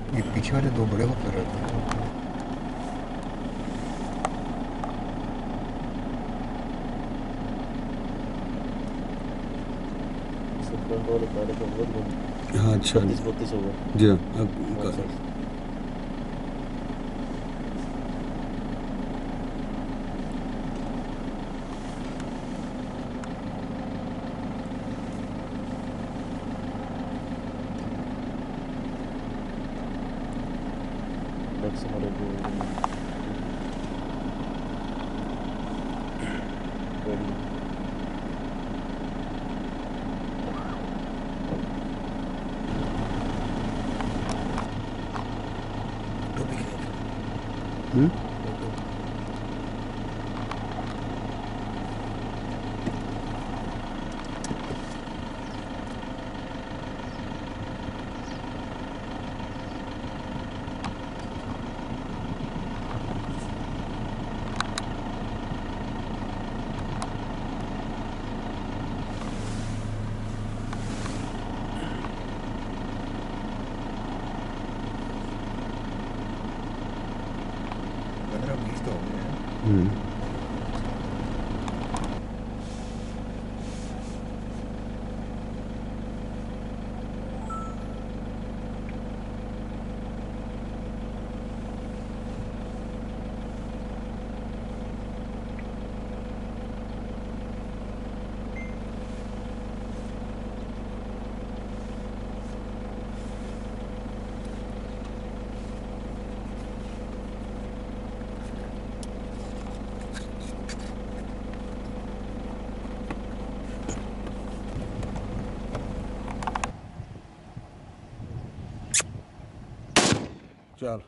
ये पीछे वाले दो बड़े होते रहते हैं। हाँ अच्छा 32 हो गए जी हाँ अब चल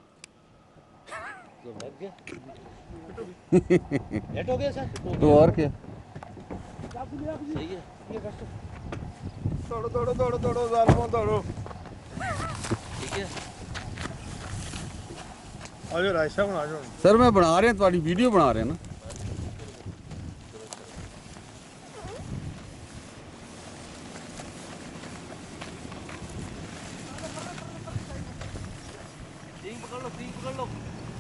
लेट हो गया सर तो और क्या सही है दौड़ो दौड़ो दौड़ो दौड़ो जालमो दौड़ो ठीक है आ जाओ राइसा बना जाओ सर मैं बना रहे हैं तुम्हारी वीडियो बना रहे हैं ना ठीक पकड़ लो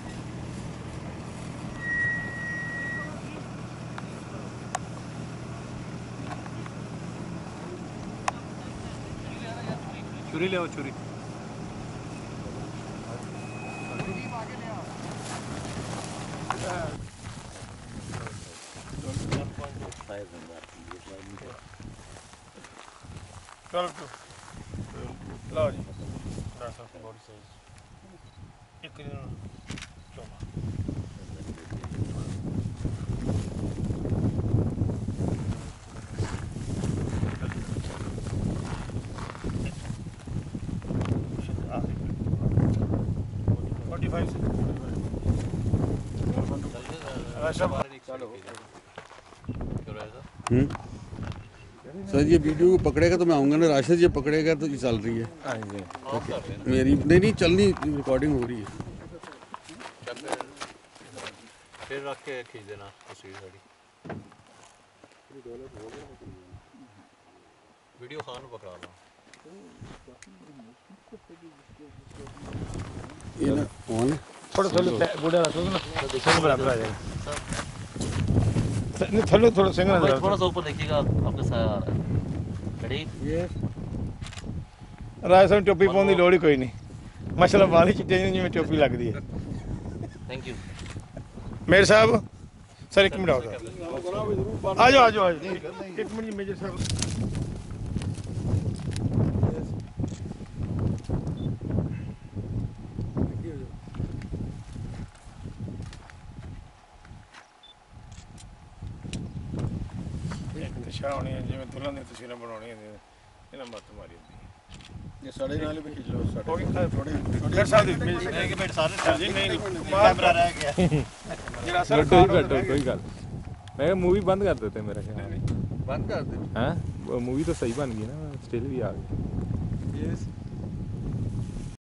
छुरी ले आओ छुरी चल लो जी राइसा बॉडी साइज एक दिन चौमा सर ये वीडियो पकड़ेगा तो मैं आऊँगा ना राशिद ये पकड़ेगा तो ये चल रही है मेरी नहीं चलनी रिकॉर्डिंग हो रही है फिर रख के खींच देना तस्वीर साड़ी वीडियो खान पकड़ा लो ये ना ऑन थोड़ा बुढ़ा रखो ना देखो बराबर आ जाएगा नहीं थोड़ा थोड़ा सिंगल थोड़ा सा ऊपर देखिएगा आपके साथ आ रहा है रेडी ये राइसा टोपी पाने की लोड़ ही कोई नहीं माशाल्लाह वाली चिट्टे जिवें टोपी लगदी है थैंक यू मेजर साहब सर एक मिनट आओ आ जाओ एक मिनट मेजर साहब शाह होनी है जिवें दुल्हन दी तस्वीरें बनाउणी है इन्हां मत मारी होंदी ये साढ़े नाल भी खींच लो थोड़ी मेजर साहब दी एक मिनट सारे जी नहीं कैमरा रह गया जरा सर कोई गल मैं मूवी बंद कर देते मेरा ख्याल बंद कर दे हैं मूवी तो सही बन गई ना स्टिल भी आ गई ये